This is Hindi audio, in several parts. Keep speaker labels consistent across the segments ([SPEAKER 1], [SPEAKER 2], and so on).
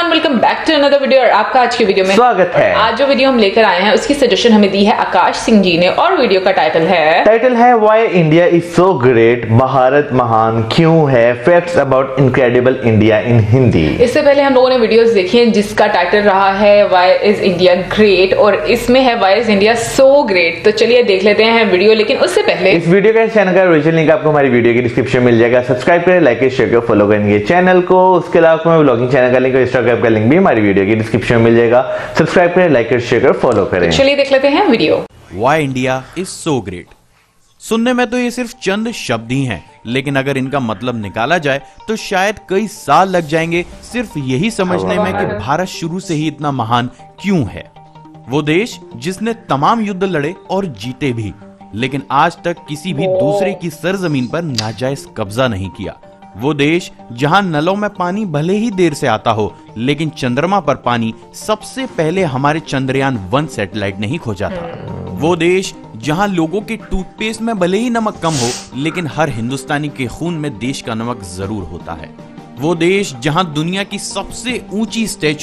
[SPEAKER 1] Everyone, welcome back to another video. और आपका आज के वीडियो में
[SPEAKER 2] स्वागत है।
[SPEAKER 1] आज जो वीडियो हम लेकर आए हैं उसकी सजेशन हमें दी है आकाश सिंह जी ने और वीडियो का टाइटल है
[SPEAKER 2] why India is so great, Bharat महान क्यों है, facts about incredible India in Hindi.
[SPEAKER 1] इससे पहले हम लोगों ने वीडियोस देखी हैं जिसका टाइटल रहा है व्हाई इज इंडिया ग्रेट और इसमें है why is India so great. तो चलिए देख लेते हैं वीडियो, लेकिन उससे पहले
[SPEAKER 2] इस वीडियो का चैनल का ओरिजिनल लिंक आपको हमारी वीडियो की डिस्क्रिप्शन में मिल जाएगा। सब्सक्राइब करें, लाइक करें, शेयर करें, फॉलो करेंगे चैनल को। उसके अलावा मैं ब्लॉगिंग चैनल का लिंक और इंस्टाग्राम का लिंक भी हमारी वीडियो की डिस्क्रिप्शन में मिल जाएगा। सब्सक्राइब करें, लाइक करें, शेयर करें, फॉलो करें।
[SPEAKER 1] चलिए देख लेते हैं video.
[SPEAKER 3] Why India is so great. सुनने में तो ये सिर्फ चंद शब्द ही हैं, लेकिन अगर इनका मतलब निकाला जाए तो शायद कई साल लग जाएंगे सिर्फ यही समझने में कि भारत शुरू से ही इतना महान क्यों है। वो देश जिसने तमाम युद्ध लड़े और जीते भी, लेकिन आज तक किसी भी दूसरे की सरजमीन पर नाजायज कब्जा नहीं किया। वो देश जहां नलों में पानी भले ही देर से आता हो, लेकिन चंद्रमा पर पानी सबसे पहले हमारे चंद्रयान 1 सैटेलाइट नहीं खोजा था। वो देश जहां लोगों के टूथपेस्ट में भले ही नमक कम हो, लेकिन हर हिंदुस्तानी के खून में देश का नमक जरूर होता है। वो देश जहां दुनिया की सबसे ऊंची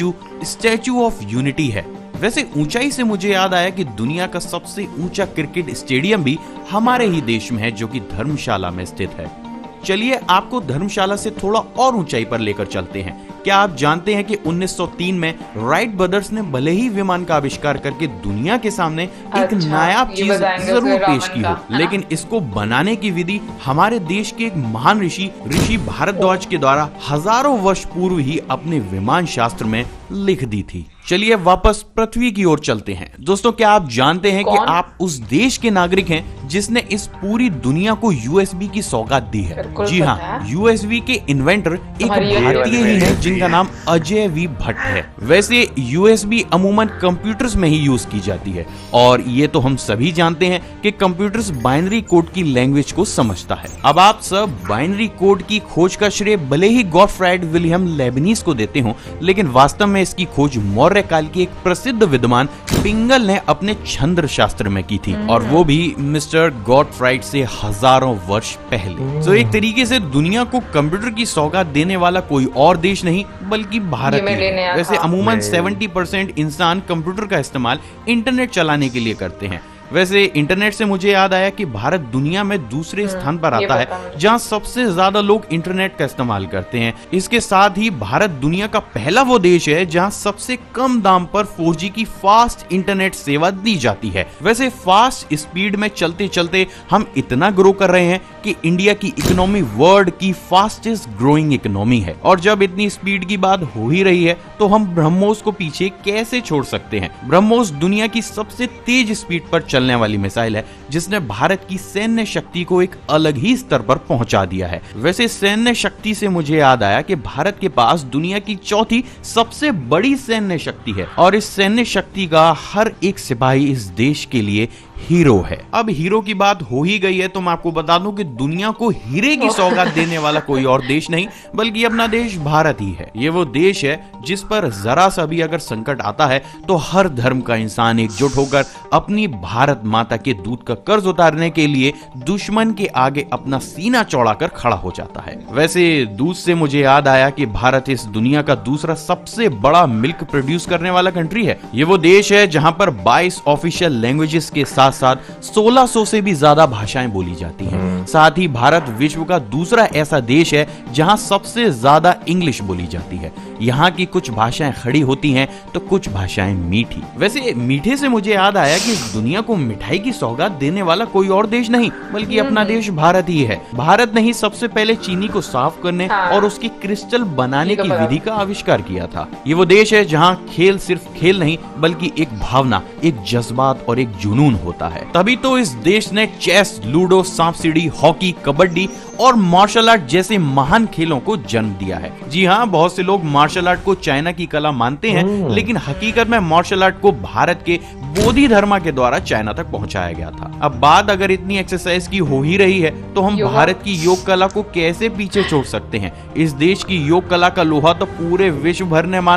[SPEAKER 3] स्टैचू ऑफ यूनिटी है। वैसे ऊंचाई से मुझे याद आया कि दुनिया का सबसे ऊंचा क्रिकेट स्टेडियम भी हमारे ही देश में है, जो कि धर्मशाला में स्थित है। चलिए आपको धर्मशाला से थोड़ा और ऊंचाई पर लेकर चलते हैं। क्या आप जानते हैं कि 1903 में राइट ब्रदर्स ने भले ही विमान का आविष्कार करके दुनिया के सामने एक नायाब चीज जरूर पेश की हो, लेकिन इसको बनाने की विधि हमारे देश के एक महान ऋषि भारद्वाज के द्वारा हजारों वर्ष पूर्व ही अपने विमान शास्त्र में लिख दी थी। चलिए वापस पृथ्वी की ओर चलते हैं। दोस्तों, क्या आप जानते हैं कि आप उस देश के नागरिक हैं जिसने इस पूरी दुनिया को यूएसबी की सौगात दी है? जी हाँ, यूएसबी के इन्वेंटर एक भारतीय ही है जिनका नाम अजय वी भट्ट है। वैसे यूएसबी अमूमन कंप्यूटर्स में ही यूज की जाती है और ये तो हम सभी जानते हैं कि कंप्यूटर्स बाइनरी कोड की लैंग्वेज को समझता है। अब आप सब बाइनरी कोड की खोज का श्रेय भले ही गॉटफ्राइड विलियम लेबनीज को देते हो, लेकिन वास्तव में इसकी खोज मौर्य काल के एक प्रसिद्ध विद्वान पिंगल ने अपने छंद शास्त्र में की थी, और वो भी मिस्टर गॉटफ्राइड से हजारों वर्ष पहले। तो एक तरीके से दुनिया को कंप्यूटर की सौगात देने वाला कोई और देश नहीं बल्कि भारत ही है। वैसे अमूमन 70% इंसान कंप्यूटर का इस्तेमाल इंटरनेट चलाने के लिए करते हैं। वैसे इंटरनेट से मुझे याद आया कि भारत दुनिया में दूसरे स्थान पर आता है जहां सबसे ज्यादा लोग इंटरनेट का इस्तेमाल करते हैं। इसके साथ ही भारत दुनिया का पहला वो देश है जहां सबसे कम दाम पर 4G की फास्ट इंटरनेट सेवा दी जाती है। वैसे फास्ट स्पीड में चलते चलते हम इतना ग्रो कर रहे हैं कि इंडिया की इकोनॉमी वर्ल्ड की फास्टेस्ट ग्रोइंग इकोनॉमी है। और जब इतनी स्पीड की बात हो ही रही है तो हम ब्रह्मोस को पीछे कैसे छोड़ सकते हैं। ब्रह्मोस दुनिया की सबसे तेज स्पीड पर चलने वाली मिसाइल है जिसने भारत की सैन्य शक्ति को एक अलग ही स्तर पर पहुंचा दिया है। वैसे सैन्य शक्ति से मुझे याद आया कि भारत के पास दुनिया की चौथी सबसे बड़ी सैन्य शक्ति है और इस सैन्य शक्ति का हर एक सिपाही इस देश के लिए हीरो है। अब हीरो की बात हो ही गई है तो मैं आपको बता दूं कि दुनिया को हीरे की सौगात देने वाला कोई और देश नहीं बल्कि अपना देश भारत ही है। ये वो देश है जिस पर जरा सा भी अगर संकट आता है तो हर धर्म का इंसान एकजुट होकर अपनी भारत माता के दूध का कर्ज उतारने के लिए दुश्मन के आगे अपना सीना चौड़ाकर खड़ा हो जाता है। वैसे दूध से मुझे याद आया कि भारत इस दुनिया का दूसरा सबसे बड़ा मिल्क प्रोड्यूस करने वाला कंट्री है। ये वो देश है जहां पर 22 ऑफिशियल लैंग्वेजेस के साथ 1600 से भी ज्यादा भाषाएं बोली जाती हैं। साथ ही भारत विश्व का दूसरा ऐसा देश है जहां सबसे ज्यादा इंग्लिश बोली जाती है। यहाँ की कुछ भाषाएं खड़ी होती हैं तो कुछ भाषाएं मीठी। वैसे मीठे से मुझे याद आया कि इस दुनिया को मिठाई की सौगात देने वाला कोई और देश नहीं बल्कि अपना देश भारत ही है। भारत ने ही सबसे पहले चीनी को साफ करने और उसकी क्रिस्टल बनाने की विधि का आविष्कार किया था। ये वो देश है जहाँ खेल सिर्फ खेल नहीं बल्कि एक भावना, एक जज्बात और एक जुनून होता है। तभी तो इस देश ने चेस, लूडो, सांप सीढ़ी, हॉकी, कबड्डी और मार्शल आर्ट जैसे महान खेलों को जन्म दिया है। जी हाँ, बहुत से लोग मार्शल आर्ट को चाइना की कला मानते हैं, लेकिन हकीकत में मार्शल आर्ट को भारत के बोधि धर्मा के द्वारा चाइना तक पहुंचाया गया था। अब बात अगर इतनी एक्सरसाइज की हो ही रही है तो हम भारत की योग कला को कैसे पीछे छोड़ सकते हैं। इस देश की योग कला का लोहा तो पूरे विश्व भर ने माना है।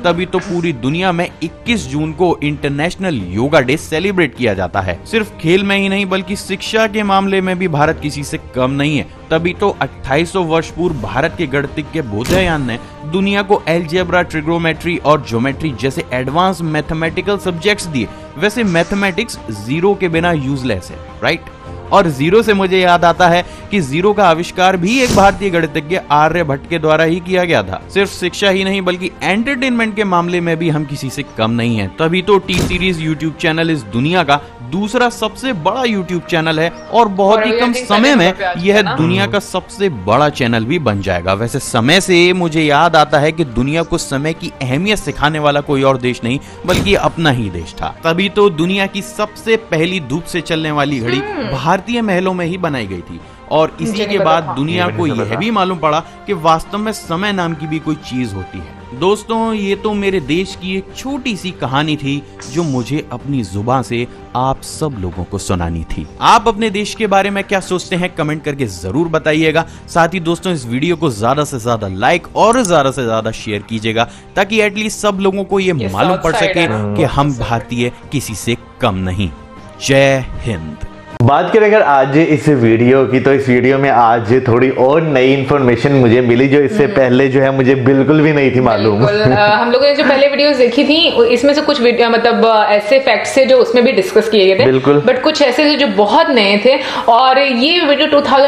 [SPEAKER 3] तभी तो पूरी दुनिया में 21 जून को इंटरनेशनल योगा डे सेलिब्रेट किया जाता है। सिर्फ खेल में ही नहीं बल्कि शिक्षा के मामले में भी भारत किसी से कम नहीं है। तभी तो 2800 वर्ष पूर्व भारत के गणितज्ञ बोधायन ने दुनिया को अलजेब्रा, ट्रिग्नोमेट्री और ज्योमेट्री जैसे एडवांस मैथमेटिकल सब्जेक्ट्स दिए। वैसे मैथमेटिक्स जीरो के बिना यूजलेस है, राइट? और जीरो से मुझे याद आता है कि जीरो का आविष्कार भी एक भारतीय गणितज्ञ आर्यभट्ट के द्वारा ही किया गया था। सिर्फ शिक्षा ही नहीं बल्कि एंटरटेनमेंट के मामले में भी हम किसी से कम नहीं हैं। तभी तो टी सीरीज यूट्यूब चैनल इस दुनिया का दूसरा सबसे बड़ा यूट्यूब चैनल है और बहुत ही कम समय में यह दुनिया का सबसे बड़ा चैनल भी बन जाएगा। वैसे समय से मुझे याद आता है कि दुनिया को समय की अहमियत सिखाने वाला कोई और देश नहीं बल्कि अपना ही देश था। तभी तो दुनिया की सबसे पहली धूप से चलने वाली घड़ी भारतीय महलों में ही बनाई गई थी और इसी के बाद दुनिया को यह भी मालूम पड़ा कि वास्तव में समय नाम की भी कोई चीज होती है। दोस्तों, ये तो मेरे देश की एक छोटी सी कहानी थी जो मुझे अपनी जुबान से आप सब लोगों को सुनानी थी। आप अपने देश के बारे में क्या सोचते हैं कमेंट करके जरूर बताइएगा। साथ ही दोस्तों, इस वीडियो को ज्यादा से ज्यादा लाइक और ज्यादा से ज्यादा शेयर कीजिएगा ताकि एटलीस्ट सब लोगों को ये मालूम पड़ सके कि हम भारतीय किसी से कम नहीं। जय हिंद।
[SPEAKER 2] बात करें अगर आज इस वीडियो की, तो इस वीडियो में आज थोड़ी और नई इन्फॉर्मेशन मुझे मिली जो इससे पहले जो है मुझे बिल्कुल भी नहीं थी मालूम।
[SPEAKER 1] हम लोगों ने जो पहले वीडियोस देखी थी इसमें से कुछ मतलब ऐसे फैक्ट्स थे जो उसमें भी डिस्कस किए गए थे, बिल्कुल, बट कुछ ऐसे थे जो बहुत नए थे। और ये वीडियो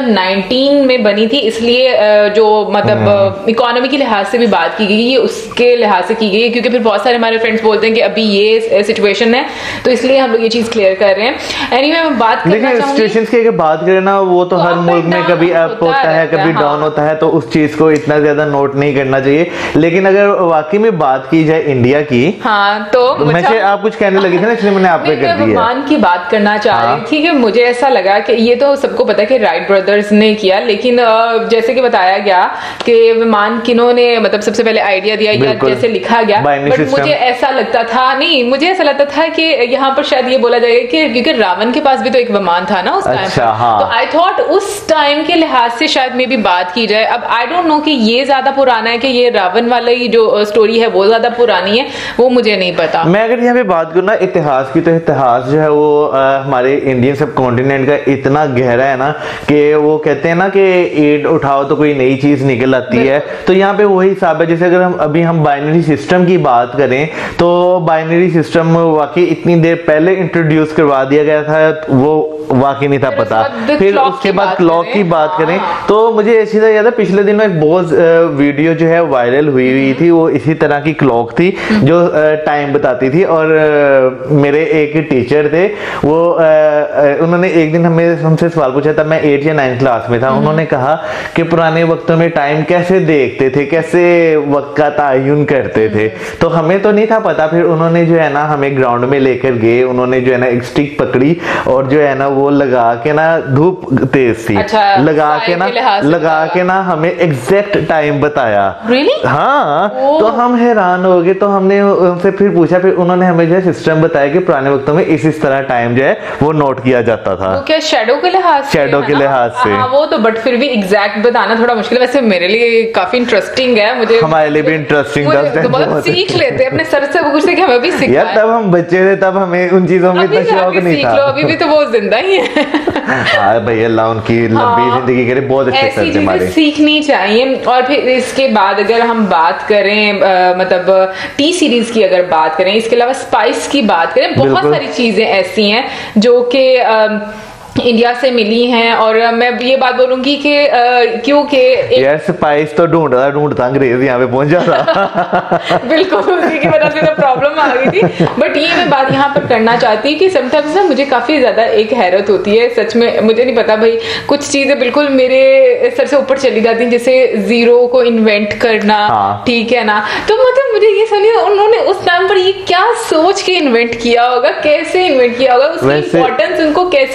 [SPEAKER 1] 2019 में बनी थी, इसलिए जो मतलब इकोनॉमी के लिहाज से भी बात की गई, ये उसके लिहाज से की गई क्योंकि फिर बहुत सारे हमारे फ्रेंड्स बोलते हैं कि अभी ये सिचुएशन है, तो इसलिए हम लोग ये चीज क्लियर कर रहे हैं। एनीवे, मैं बात
[SPEAKER 2] सिचुएशंस की अगर बात करें ना, वो तो हर मुल्क में कभी अप होता है कभी डाउन होता है, तो उस चीज को इतना ज्यादा नोट नहीं करना चाहिए। लेकिन अगर वाकई में बात की जाए इंडिया की, हाँ, तो वैसे आप कुछ कहने लगी थी ना, इसलिए मैंने आप पे कर दिया।
[SPEAKER 1] विमान की बात करना चाह रही थी कि मुझे ऐसा लगा कि ये तो सबको पता है कि राइट ब्रदर्स ने किया, लेकिन जैसे कि बताया गया कि विमान किन्होंने मतलब सबसे पहले आइडिया दिया या जैसे लिखा गया, बट मुझे ऐसा लगता था, नहीं, मुझे ऐसा लगता था कि यहाँ पर शायद ये बोला जाएगा कि क्योंकि रावण के पास भी तो एक विमान था ना उस टाइम।
[SPEAKER 2] अच्छा, हाँ।
[SPEAKER 1] तो आई थॉट उस टाइम के लिहाज से शायद में भी बात की जाए। अब आई डोंट नो कि ये ज्यादा पुराना है कि ये रावण वाली जो स्टोरी है वो ज्यादा पुरानी है, वो मुझे नहीं पता।
[SPEAKER 2] मैं अगर यहाँ पे बात करूँ ना इतिहास की, तो इतिहास जो है वो हमारे इंडियन सब कॉन्टिनेंट का इतना गहरा है ना कि वो कहते हैं ना कि ईंट उठाओ तो कोई नई चीज निकल आती है। तो यहाँ पे वही हिसाब है। जैसे अगर हम बाइनरी सिस्टम की बात करें तो बाइनरी सिस्टम वाकई इतनी देर पहले इंट्रोड्यूस करवा दिया गया था, वो वाकई नहीं था पता। फिर उसके बाद क्लॉक की बात करें तो मुझे ऐसी याद है, पिछले दिन में एक बहुत वीडियो जो है वायरल हुई थी, वो इसी तरह की क्लॉक थी जो टाइम बताती थी। और मेरे एक टीचर थे, वो उन्होंने एक दिन हमसे सवाल पूछा था, मैं 8 या 9 क्लास में था। उन्होंने कहा कि पुराने वक्तों में टाइम कैसे देखते थे, कैसे वक्त का तायुन करते थे, तो हमें तो नहीं था पता। फिर उन्होंने जो है ना हमें ग्राउंड में लेकर गए, उन्होंने जो है ना एक स्टिक पकड़ी और जो है ना वो लगा के ना, धूप तेज थी,
[SPEAKER 1] अच्छा,
[SPEAKER 2] लगा के ना हमें एग्जैक्ट टाइम बताया।
[SPEAKER 1] Really?
[SPEAKER 2] हाँ, तो हम हैरान हो गए। तो हमने उनसे फिर पूछा, फिर उन्होंने हमें जो है सिस्टम बताया कि पुराने वक्तों में इस तरह टाइम जो है वो नोट किया जाता था।
[SPEAKER 1] वो क्या शैडो के लिहाज से?
[SPEAKER 2] शैडो के लिहाज से,
[SPEAKER 1] हाँ, वो तो, बट फिर भी एग्जैक्ट बताना थोड़ा मुश्किल है। वैसे मेरे लिए काफी इंटरेस्टिंग है, मुझे,
[SPEAKER 2] हमारे लिए भी इंटरेस्टिंग था।
[SPEAKER 1] बहुत सीख लेते हैं अपने सर से, पूछते कि हमें भी सीखना है।
[SPEAKER 2] तब हम बच्चे थे, तब हमें उन चीजों में इतना शौक नहीं था।
[SPEAKER 1] अभी भी तो वो जिंदा ही है।
[SPEAKER 2] हाँ भाई, अल्लाह उनकी लंबी जिंदगी करे, बहुत अच्छे सर थे हमारे।
[SPEAKER 1] सीखनी चाहिए। और फिर इसके बाद अगर हम बात करें मतलब टी सीरीज की अगर बात करें, इसके अलावा स्पाइस की बात करें, बहुत सारी चीजें ऐसी हैं जो कि इंडिया से मिली हैं। और मैं ये बात बोलूंगी कि क्योंकि
[SPEAKER 2] यार स्पाइस तो ढूंढता अंग्रेज यहाँ पे पहुंच जाता।
[SPEAKER 1] बिल्कुल, उसी की वजह से तो प्रॉब्लम आ गई थी। बट ये मैं बात यहाँ पर करना चाहती हूँ कि समटाइम्स ना मुझे काफी ज्यादा एक हैरत होती है, सच में। मुझे नहीं पता भाई, कुछ चीजें बिल्कुल मेरे सर से ऊपर चली जाती हैं, जैसे जीरो को इन्वेंट करना, ठीक है ना। तो मतलब मुझे ये समझिए उन्होंने उस टाइम पर ये क्या सोच के इन्वेंट किया होगा, कैसे इन्वेंट किया होगा, उसकी इंपॉर्टेंस उनको कैसे पता चली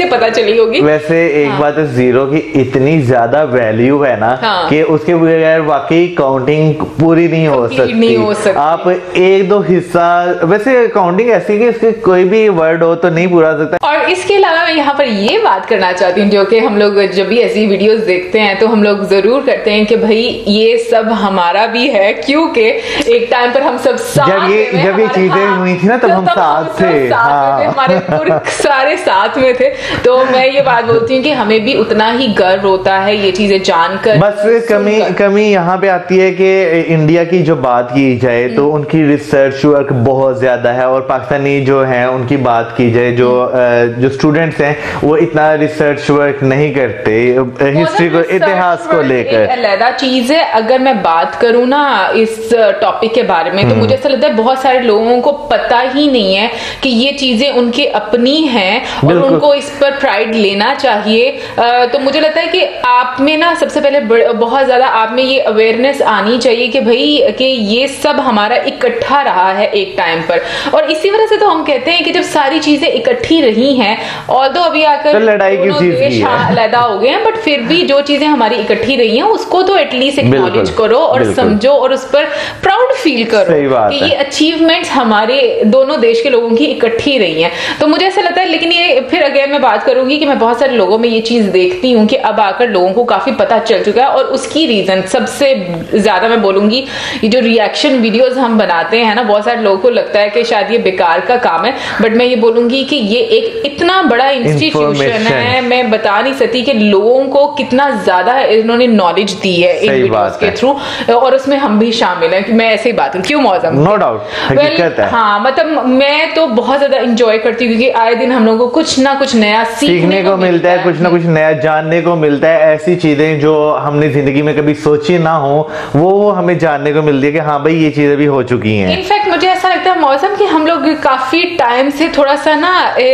[SPEAKER 1] रही होगी।
[SPEAKER 2] वैसे एक बात है, जीरो की इतनी ज्यादा वैल्यू है ना कि उसके बगैर वाकई काउंटिंग पूरी नहीं हो सकती। आप एक दो हिस्सा, वैसे काउंटिंग ऐसी कि इसके कोई भी वर्ड हो तो नहीं पूरा सकता।
[SPEAKER 1] और इसके अलावा मैं यहाँ पर ये बात करना चाहती हूँ, जो कि हम लोग जब भी ऐसी वीडियोस देखते हैं तो हम लोग जरूर करते हैं कि भाई ये सब हमारा भी है, क्योंकि एक टाइम पर हम सब
[SPEAKER 2] जब ये चीजें हुई थी ना तब हम साथ थे,
[SPEAKER 1] हमारे पूरे सारे साथ में थे। तो मैं ये बात बोलती हूँ कि हमें भी उतना ही गर्व होता है ये चीजें जानकर।
[SPEAKER 2] बस कमी यहाँ पे आती है कि इंडिया की जो बात की जाए तो उनकी रिसर्च वर्क बहुत ज्यादा है, और पाकिस्तानी जो है उनकी बात की जाए, जो स्टूडेंट्स हैं वो इतना रिसर्च वर्क नहीं करते हिस्ट्री को, इतिहास को लेकर।
[SPEAKER 1] अलग चीज है। अगर मैं बात करूँ ना इस टॉपिक के बारे में, तो मुझे ऐसा लगता है बहुत सारे लोगों को पता ही नहीं है कि ये चीजें उनकी अपनी हैं और उनको इस पर प्राइड लेना चाहिए। तो मुझे लगता है कि आप में ना सबसे पहले बहुत ज्यादा आप में ये अवेयरनेस आनी चाहिए कि भाई कि ये सब हमारा इकट्ठा रहा है एक टाइम पर, और इसी वजह से तो हम कहते हैं कि जब सारी चीजें इकट्ठी रही हैं, और तो अभी आकर
[SPEAKER 2] लड़ाई की चीज
[SPEAKER 1] अलहदा हो गए हैं, बट फिर भी जो चीजें हमारी इकट्ठी रही हैं उसको तो एटलीस्ट एक्नॉलेज करो और समझो और उस पर प्राउड फील करो कि ये अचीवमेंट्स हमारे दोनों देश के लोगों की इकट्ठी रही हैं। तो मुझे ऐसा लगता है, लेकिन ये फिर अगेन मैं बात करूंगी कि मैं बहुत सारे लोगों में ये चीज देखती हूँ कि अब आकर लोगों को काफी पता चल चुका है, और उसकी रीजन सबसे ज्यादा मैं बोलूंगी ये जो रिएक्शन वीडियोस हम बनाते हैं ना, बहुत सारे लोगों को लगता है कि शायद ये बेकार का काम है, बट मैं ये बोलूंगी कि ये एक इतना बड़ा इंस्टीट्यूशन है, मैं बता नहीं सकती कि लोगों को कितना ज्यादा इन्होंने नॉलेज दी है इन वीडियोस के थ्रू, और उसमें हम भी शामिल हैं। कि मैं ऐसे ही बात हूँ, क्यों मौसम,
[SPEAKER 2] नो डाउट।
[SPEAKER 1] हाँ, मतलब मैं तो बहुत ज्यादा इंजॉय करती हूँ, क्योंकि आए दिन हम लोगों को कुछ ना कुछ नया सीखने को मिलता है,
[SPEAKER 2] कुछ ना कुछ नया जानने को मिलता है। ऐसी चीजें जो हमने जिंदगी में कभी सोची ना हो वो हमें जानने को मिलती है कि हाँ भाई ये चीजें भी हो चुकी हैं।
[SPEAKER 1] इनफैक्ट मुझे ऐसा लगता है मौसम कि हम लोग काफी टाइम से थोड़ा सा ना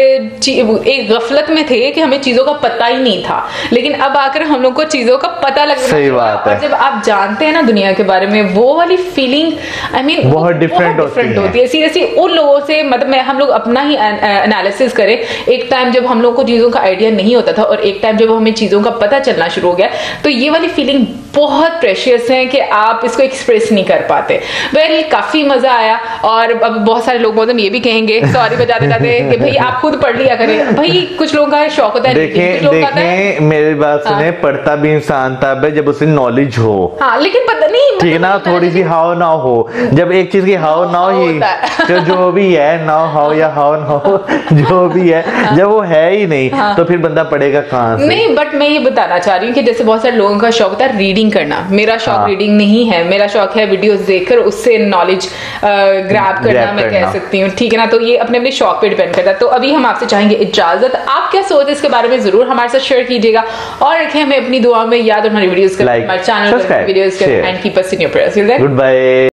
[SPEAKER 1] एक गफलत में थे कि हमें चीजों का पता ही नहीं था, लेकिन अब आकर हम लोग को चीजों का पता लगना।
[SPEAKER 2] सही बात है।
[SPEAKER 1] और जब आप जानते हैं ना दुनिया के बारे में, वो वाली फीलिंग
[SPEAKER 2] बहुत डिफरेंट होती है।
[SPEAKER 1] सीरियसली उन लोगों से, मतलब हम लोग अपना ही एनालिसिस करें, एक टाइम जब हम लोग को चीजों का आइडिया नहीं होता था और एक टाइम जब हमें चीजों का पता चलना शुरू हो गया, तो ये वाली फीलिंग बहुत प्रेशियस है कि आप इसको एक्सप्रेस नहीं कर पाते। वेल, काफी मजा आया, और अब बहुत सारे लोग मतलब ये भी कहेंगे, सॉरी बजाते जाते कि भाई आप खुद पढ़ लिया करें। भाई कुछ लोगों का शौक होता है,
[SPEAKER 2] देखें मेरी बात सुने, पढ़ता भी इंसान तब है जब उसे नॉलेज हो।
[SPEAKER 1] हाँ, लेकिन पता नहीं,
[SPEAKER 2] ठीक है ना, थोड़ी सी हाउ ना हो। जब एक चीज की हाउ ना हो ही, तो जो भी है ना हाउ या हाउ ना हो जो भी है, जब वो है ही नहीं तो फिर बंदा पढ़ेगा कहाँ से?
[SPEAKER 1] नहीं, बट मैं ये बताना चाह रही हूँ कि जैसे बहुत सारे लोगों का शौक होता है रीडिंग करना, मेरा शौक रीडिंग नहीं है। मेरा शौक है वीडियोस देखकर उससे नॉलेज ग्रैब करना, मैं कह सकती हूँ, ठीक है ना। तो ये अपने अपने शौक पे डिपेंड करता है। तो अभी हम आपसे चाहेंगे इजाजत। आप क्या सोचते इसके बारे में जरूर हमारे साथ शेयर कीजिएगा, और रखें हमें अपनी दुआ में याद, और हमारी वीडियोस
[SPEAKER 2] हमारे
[SPEAKER 1] channel videos and keep us in your prayers.
[SPEAKER 2] Good bye.